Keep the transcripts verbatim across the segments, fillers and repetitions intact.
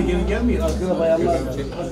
gelin gelmeyin. Arkada bayanlar.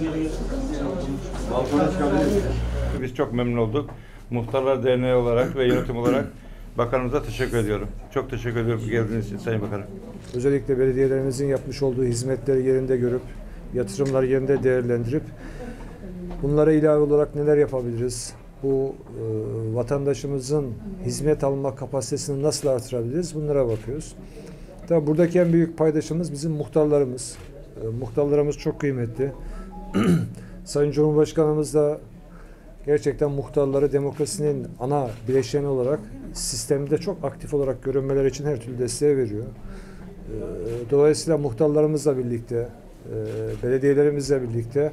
Biz çok memnun olduk. Muhtarlar Derneği olarak ve yönetim olarak bakanımıza teşekkür ediyorum. Çok teşekkür ediyorum geldiğiniz için Sayın Bakanım. Özellikle belediyelerimizin yapmış olduğu hizmetleri yerinde görüp, yatırımları yerinde değerlendirip bunlara ilave olarak neler yapabiliriz? Bu e, vatandaşımızın hizmet alma kapasitesini nasıl artırabiliriz? Bunlara bakıyoruz. Tabii buradaki en büyük paydaşımız bizim muhtarlarımız. E, muhtarlarımız çok kıymetli. Sayın Cumhurbaşkanımız da gerçekten muhtarları demokrasinin ana bileşeni olarak sistemde çok aktif olarak görünmeleri için her türlü desteği veriyor. Dolayısıyla muhtarlarımızla birlikte, belediyelerimizle birlikte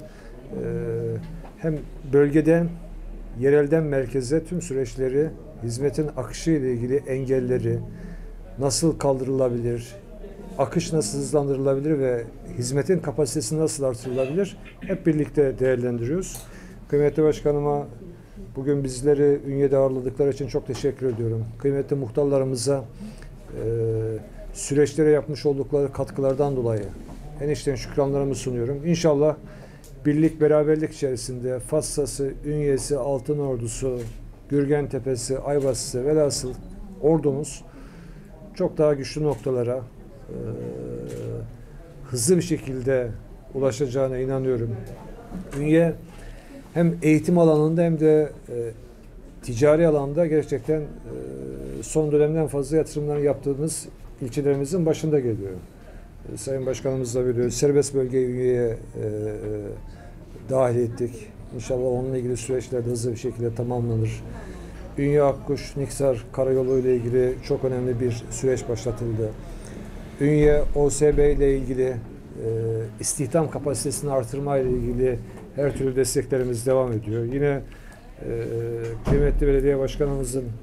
hem bölgeden, yerelden merkeze tüm süreçleri, hizmetin akışı ile ilgili engelleri nasıl kaldırılabilir, akış nasıl hızlandırılabilir ve hizmetin kapasitesi nasıl artırılabilir hep birlikte değerlendiriyoruz. Kıymetli Başkanıma bugün bizleri Ünye'de ağırladıkları için çok teşekkür ediyorum. Kıymetli muhtarlarımıza e, süreçlere yapmış oldukları katkılardan dolayı en içten şükranlarımı sunuyorum. İnşallah birlik beraberlik içerisinde Fassa'sı, Ünye'si, Altınordu'su, Gürgentepe'si, Ayvas'ı velhasıl ordumuz çok daha güçlü noktalara e, hızlı bir şekilde ulaşacağına inanıyorum. Ünye hem eğitim alanında hem de e, ticari alanda gerçekten e, son dönemden fazla yatırımlar yaptığımız ilçelerimizin başında geliyor. E, Sayın Başkanımız da biliyor. Serbest bölgeyi Ünye'ye e, e, dahil ettik. İnşallah onunla ilgili süreçler de hızlı bir şekilde tamamlanır. Ünye Akkuş, Niksar Karayolu ile ilgili çok önemli bir süreç başlatıldı. Ünye O S B ile ilgili e, istihdam kapasitesini artırma ile ilgili her türlü desteklerimiz devam ediyor. Yine e, kıymetli belediye başkanımızın e,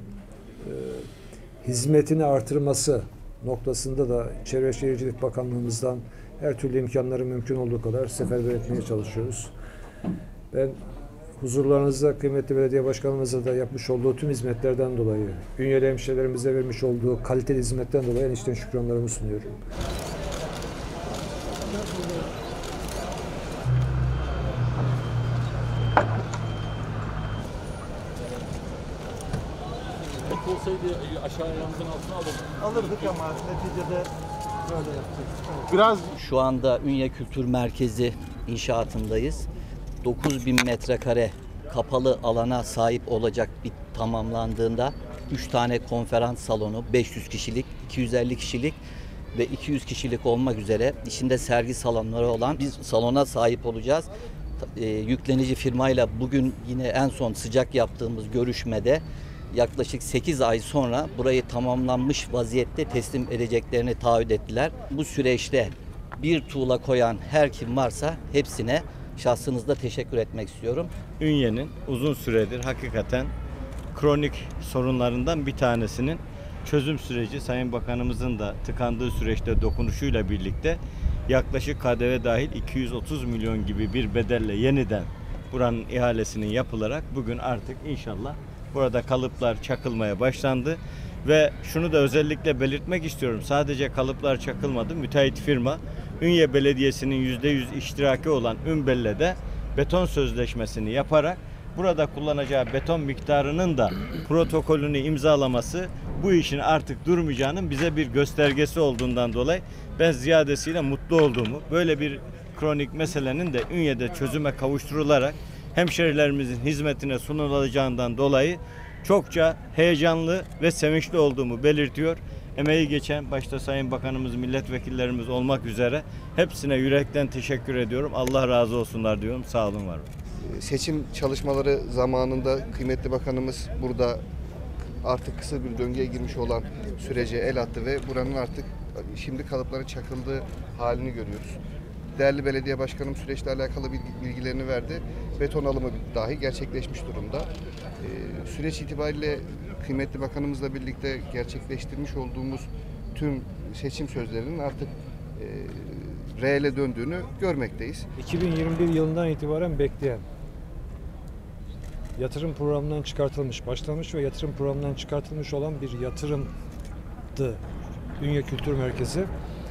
hizmetini artırması noktasında da Çevre Şehircilik Bakanlığımızdan her türlü imkanları mümkün olduğu kadar seferber etmeye çalışıyoruz. Ben huzurlarınızda kıymetli belediye başkanımıza da yapmış olduğu tüm hizmetlerden dolayı, Ünyeli hemşehrilerimize vermiş olduğu kaliteli hizmetten dolayı en içten şükranlarımı sunuyorum. Olsaydı aşağı ayağımızın altına alırdık. Alırdık ama neticede böyle yapacağız. Biraz Şu anda Ünye Kültür Merkezi inşaatındayız. dokuz bin metrekare kapalı alana sahip olacak bir tamamlandığında üç tane konferans salonu, beş yüz kişilik, iki yüz elli kişilik ve iki yüz kişilik olmak üzere içinde sergi salonları olan bir salona sahip olacağız. E, yüklenici firmayla bugün yine en son sıcak yaptığımız görüşmede yaklaşık sekiz ay sonra burayı tamamlanmış vaziyette teslim edeceklerini taahhüt ettiler. Bu süreçte bir tuğla koyan her kim varsa hepsine şahsınızda teşekkür etmek istiyorum. Ünye'nin uzun süredir hakikaten kronik sorunlarından bir tanesinin çözüm süreci Sayın Bakanımızın da tıkandığı süreçte dokunuşuyla birlikte yaklaşık K D V dahil iki yüz otuz milyon gibi bir bedelle yeniden buranın ihalesinin yapılarak bugün artık inşallah burada kalıplar çakılmaya başlandı ve şunu da özellikle belirtmek istiyorum. Sadece kalıplar çakılmadı. Müteahhit firma Ünye Belediyesi'nin yüzde yüz iştiraki olan Ünbelle'de beton sözleşmesini yaparak burada kullanacağı beton miktarının da protokolünü imzalaması bu işin artık durmayacağının bize bir göstergesi olduğundan dolayı ben ziyadesiyle mutlu olduğumu, böyle bir kronik meselenin de Ünye'de çözüme kavuşturularak hemşehrilerimizin hizmetine sunulacağından dolayı çokça heyecanlı ve sevinçli olduğumu belirtiyor. Emeği geçen başta Sayın Bakanımız, milletvekillerimiz olmak üzere hepsine yürekten teşekkür ediyorum. Allah razı olsunlar diyorum. Sağ olun, var olun. Seçim çalışmaları zamanında kıymetli bakanımız burada artık kısa bir döngüye girmiş olan sürece el attı ve buranın artık şimdi kalıpların çakıldığı halini görüyoruz. Değerli belediye başkanım süreçle alakalı bilgilerini verdi. Beton alımı dahi gerçekleşmiş durumda. Ee, süreç itibariyle kıymetli bakanımızla birlikte gerçekleştirmiş olduğumuz tüm seçim sözlerinin artık e, reale döndüğünü görmekteyiz. iki bin yirmi bir yılından itibaren bekleyen, yatırım programından çıkartılmış, başlamış ve yatırım programından çıkartılmış olan bir yatırımdı Ünye Kültür Merkezi. Ee,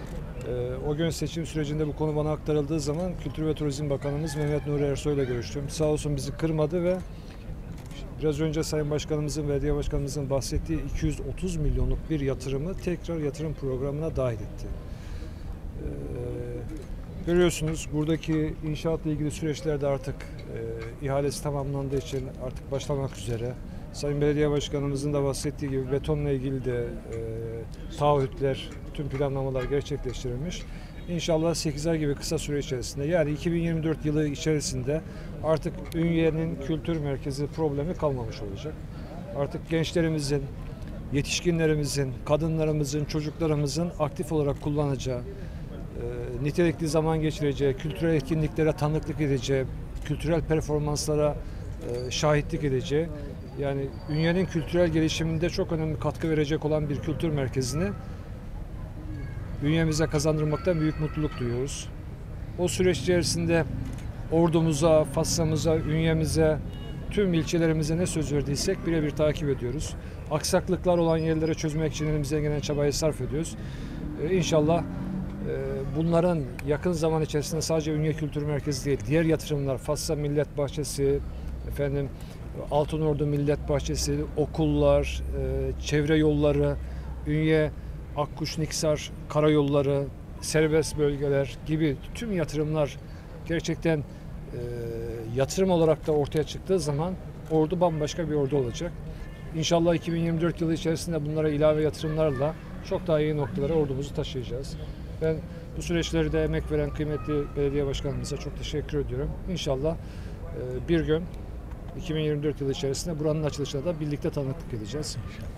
O gün seçim sürecinde bu konu bana aktarıldığı zaman Kültür ve Turizm Bakanımız Mehmet Nuri Ersoy ile görüştüm. Sağ olsun bizi kırmadı ve biraz önce Sayın Başkanımızın, belediye başkanımızın bahsettiği iki yüz otuz milyonluk bir yatırımı tekrar yatırım programına dahil etti. Ee, görüyorsunuz buradaki inşaatla ilgili süreçlerde artık e, ihalesi tamamlandığı için artık başlamak üzere. Sayın Belediye Başkanımızın da bahsettiği gibi betonla ilgili de e, taahhütler, tüm planlamalar gerçekleştirilmiş. İnşallah sekiz ay gibi kısa süre içerisinde, yani iki bin yirmi dört yılı içerisinde artık Ünye'nin kültür merkezi problemi kalmamış olacak. Artık gençlerimizin, yetişkinlerimizin, kadınlarımızın, çocuklarımızın aktif olarak kullanacağı, e, nitelikli zaman geçireceği, kültürel etkinliklere tanıklık edeceği, kültürel performanslara e, şahitlik edeceği, yani Ünye'nin kültürel gelişiminde çok önemli katkı verecek olan bir kültür merkezini bünyemize kazandırmaktan büyük mutluluk duyuyoruz. O süreç içerisinde ordumuza, Fassa'mıza, Ünye'mize, tüm ilçelerimize ne söz verdiysek birebir takip ediyoruz. Aksaklıklar olan yerlere çözmek için elimizden gelen çabayı sarf ediyoruz. Ee, İnşallah e, bunların yakın zaman içerisinde sadece Ünye Kültür Merkezi değil, diğer yatırımlar, Fassa Millet Bahçesi, efendim Altınordu Millet Bahçesi, okullar, e, çevre yolları, Ünye Akkuş Niksar karayolları, serbest bölgeler gibi tüm yatırımlar gerçekten e, yatırım olarak da ortaya çıktığı zaman ordu bambaşka bir ordu olacak. İnşallah iki bin yirmi dört yılı içerisinde bunlara ilave yatırımlarla çok daha iyi noktalara ordumuzu taşıyacağız. Ben bu süreçlerde emek veren kıymetli belediye başkanımıza çok teşekkür ediyorum. İnşallah e, bir gün iki bin yirmi dört yılı içerisinde buranın açılışına da birlikte tanıklık edeceğiz.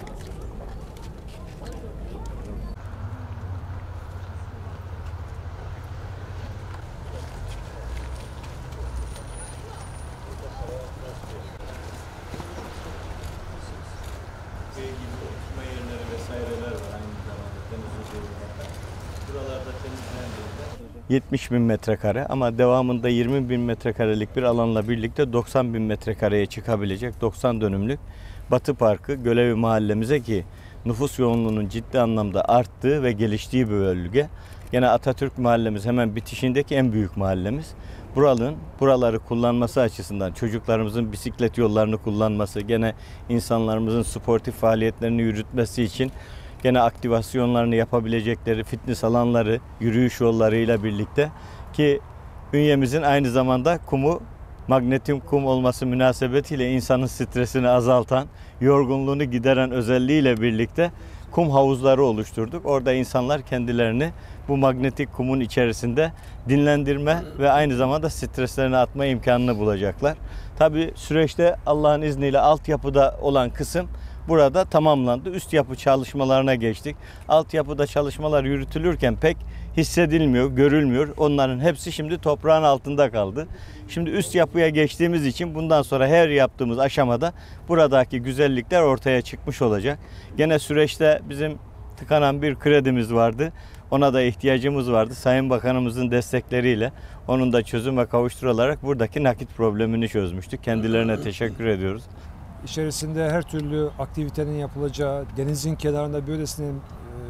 Oturma yerleri vesaireler var aynı zamanda deniz üzerinde. Buralarda temizlendiğinde yetmiş bin metrekare ama devamında yirmi bin metrekarelik bir alanla birlikte doksan bin metrekareye çıkabilecek doksan dönümlük Batı Parkı Gölevi mahallemize, ki nüfus yoğunluğunun ciddi anlamda arttığı ve geliştiği bir bölge. Gene Atatürk mahallemiz hemen bitişindeki en büyük mahallemiz. Buranın, buraları kullanması açısından çocuklarımızın bisiklet yollarını kullanması, gene insanlarımızın sportif faaliyetlerini yürütmesi için gene aktivasyonlarını yapabilecekleri fitness alanları, yürüyüş yollarıyla birlikte, ki Ünye'mizin aynı zamanda kumu magnetyum kum olması münasebetiyle insanın stresini azaltan, yorgunluğunu gideren özelliğiyle birlikte kum havuzları oluşturduk. Orada insanlar kendilerini bu magnetik kumun içerisinde dinlendirme ve aynı zamanda streslerini atma imkanını bulacaklar. Tabii süreçte Allah'ın izniyle altyapıda olan kısım burada tamamlandı. Üst yapı çalışmalarına geçtik. Altyapıda çalışmalar yürütülürken pek hissedilmiyor, görülmüyor. Onların hepsi şimdi toprağın altında kaldı. Şimdi üst yapıya geçtiğimiz için bundan sonra her yaptığımız aşamada buradaki güzellikler ortaya çıkmış olacak. Gene süreçte bizim tıkanan bir kredimiz vardı. Ona da ihtiyacımız vardı. Sayın Bakanımızın destekleriyle onun da çözüme kavuşturularak buradaki nakit problemini çözmüştük. Kendilerine teşekkür ediyoruz. İçerisinde her türlü aktivitenin yapılacağı, denizin kenarında böylesine e,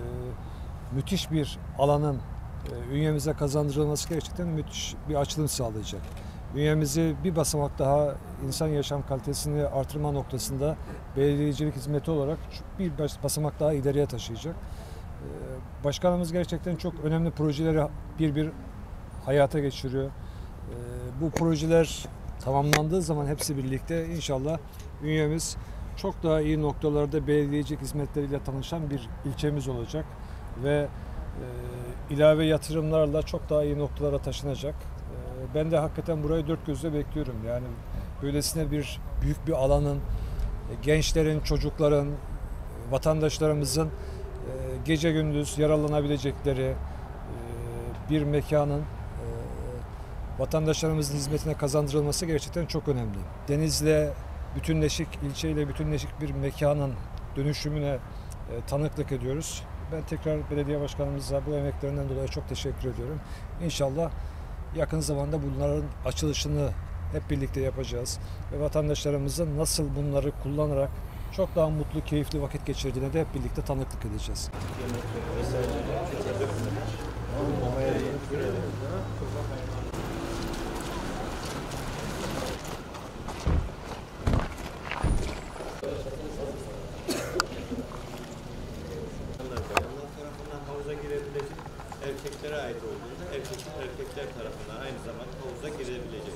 müthiş bir alanın e, Ünye'mize kazandırılması gerçekten müthiş bir açılım sağlayacak. Ünyemizi bir basamak daha insan yaşam kalitesini artırma noktasında belediyecilik hizmeti olarak bir basamak daha ileriye taşıyacak. E, başkanımız gerçekten çok önemli projeleri bir bir hayata geçiriyor. E, bu projeler tamamlandığı zaman hepsi birlikte inşallah Ünyemiz çok daha iyi noktalarda belediyecilik hizmetleriyle tanışan bir ilçemiz olacak ve e, ilave yatırımlarla çok daha iyi noktalara taşınacak. E, ben de hakikaten burayı dört gözle bekliyorum. Yani böylesine bir büyük bir alanın, e, gençlerin, çocukların, e, vatandaşlarımızın e, gece gündüz yararlanabilecekleri e, bir mekanın e, vatandaşlarımızın hizmetine kazandırılması gerçekten çok önemli. Denizle bütünleşik, ilçeyle bütünleşik bir mekanın dönüşümüne e, tanıklık ediyoruz. Ben tekrar belediye başkanımıza bu emeklerinden dolayı çok teşekkür ediyorum. İnşallah yakın zamanda bunların açılışını hep birlikte yapacağız. Ve vatandaşlarımızın nasıl bunları kullanarak çok daha mutlu, keyifli vakit geçirdiğine de hep birlikte tanıklık edeceğiz. Bayanlar tarafından havuza girebilecek, erkeklere ait olduğunda erkek, erkekler tarafından aynı zamanda havuza girebilecek.